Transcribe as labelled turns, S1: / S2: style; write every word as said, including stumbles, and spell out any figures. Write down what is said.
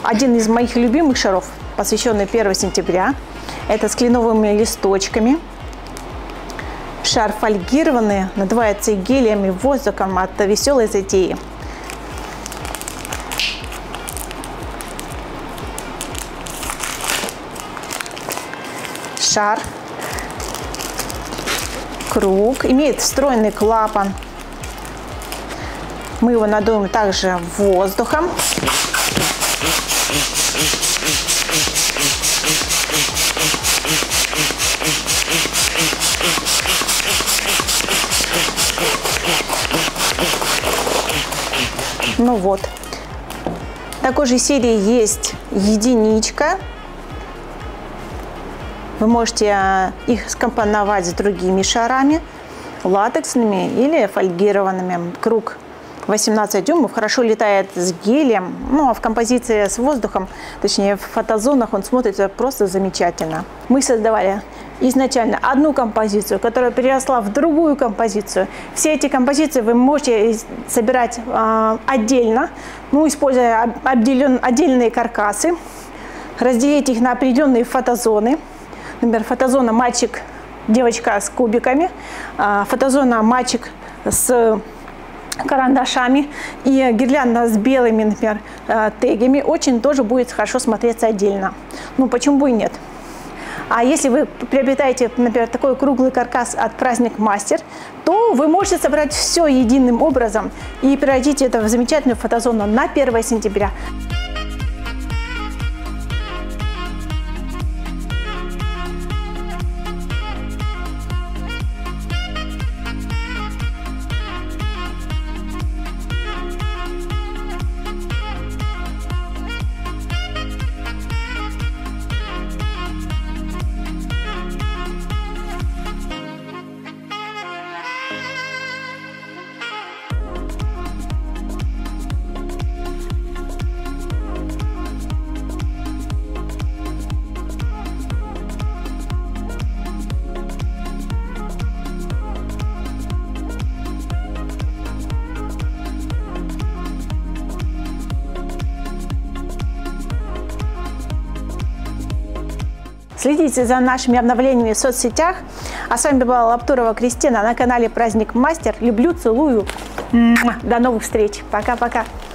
S1: один из моих любимых шаров, посвященный первому сентября. Это с кленовыми листочками. Шар фольгированный, надувается гелием и воздухом от веселой затеи. Шар, круг, имеет встроенный клапан. Мы его надуем также воздухом. Ну вот. В такой же серии есть единичка. Вы можете их скомпоновать с другими шарами, латексными или фольгированными. Круг восемнадцать дюймов, хорошо летает с гелием, ну а в композиции с воздухом, точнее в фотозонах, он смотрится просто замечательно. Мы создавали изначально одну композицию, которая переросла в другую композицию. Все эти композиции вы можете собирать э, отдельно, ну, используя отделен, отдельные каркасы, разделить их на определенные фотозоны. Например, фотозона мальчик, девочка с кубиками, э, фотозона мальчик с карандашами и гирлянда с белыми, например, тегами очень тоже будет хорошо смотреться отдельно. Ну, почему бы и нет? А если вы приобретаете, например, такой круглый каркас от Праздник Мастер, то вы можете собрать все единым образом и превратить это в замечательную фотозону на первое сентября. Следите за нашими обновлениями в соцсетях. А с вами была Лаптурова Кристина на канале Праздник Мастер. Люблю, целую. До новых встреч. Пока-пока.